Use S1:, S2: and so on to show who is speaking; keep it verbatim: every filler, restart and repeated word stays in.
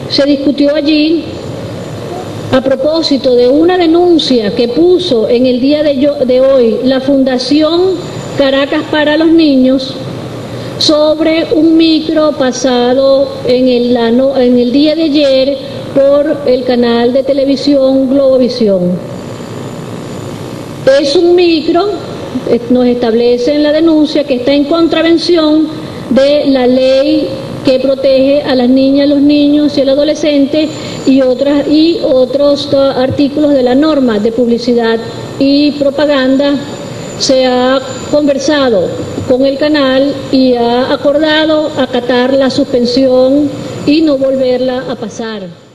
S1: se discutió allí a propósito de una denuncia que puso en el día de, yo, de hoy la Fundación Caracas para los Niños sobre un micro pasado en el, en el día de ayer por el canal de televisión Globovisión. Es un micro, nos establece en la denuncia, que está en contravención de la ley que protege a las niñas, los niños y el adolescente y, otras, y otros artículos de la norma de publicidad y propaganda. Se ha conversado con el canal y ha acordado acatar la suspensión y no volverla a pasar.